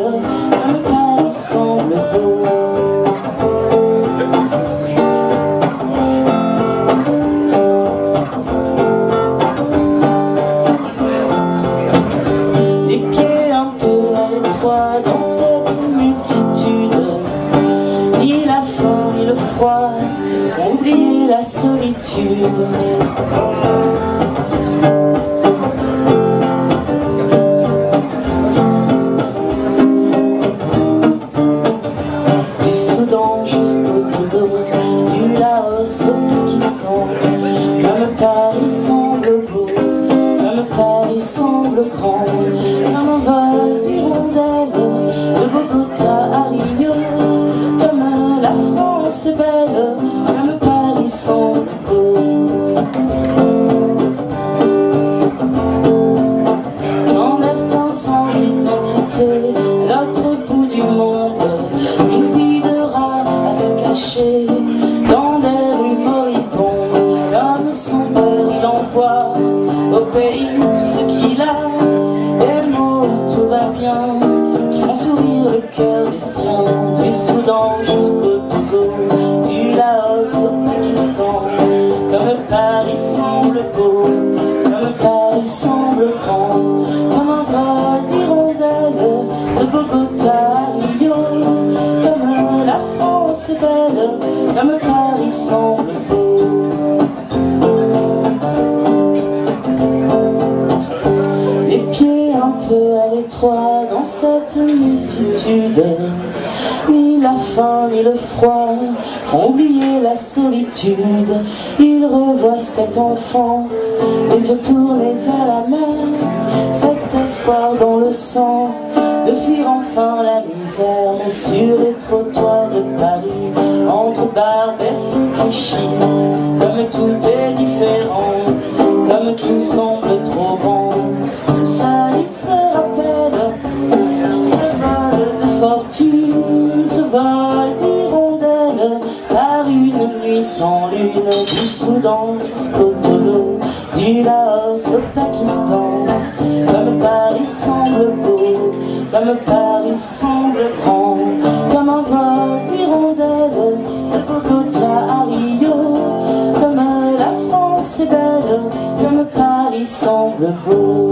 comme Paris semble beau. Les pieds un peu à l'étroit dans cette multitude, ni la faim ni le froid font oublier la solitude. Du Soudan jusqu'au Togo, du Laos au Pakistan, comme Paris semble beau, comme Paris semble grand, comme un vol d'hirondelles de Bogota à Rio, comme la France est belle, comme Paris semble beau. Clandestin sans identité, à l'autre bout du monde, une vie de rat à se cacher dans des rues moribondes. Comme son père, il envoie au pays tout ce qu'il a, des mots où tout va bien, qui font sourire le cœur des siens. Du Soudan jusqu'au Togo, du Laos au Pakistan, comme Paris semble beau, comme Paris semble grand, comme un vol d'hirondelles de Bogota à Rio, comme la France est belle, comme Paris semble beau. Les pieds un peu à l'étroit dans cette multitude, ni la faim ni le froid font oublier la solitude. Il revoit cet enfant, les yeux tournés vers la mer, cet espoir dans le sang de fuir enfin la misère. Mais sur les trottoirs de Paris, entre Barbès et Clichy, comme tout est différent, comme tout semble trop grand, tout ça il se rappelle, ce vol de fortune, ce vol d'hirondelles, par une nuit sans lune, du Soudan jusqu'au Togo, du Laos au Pakistan, comme Paris semble beau, comme Paris semble grand, comme un vol d'hirondelles de Bogota à Rio, comme la France est belle, comme Paris semble beau.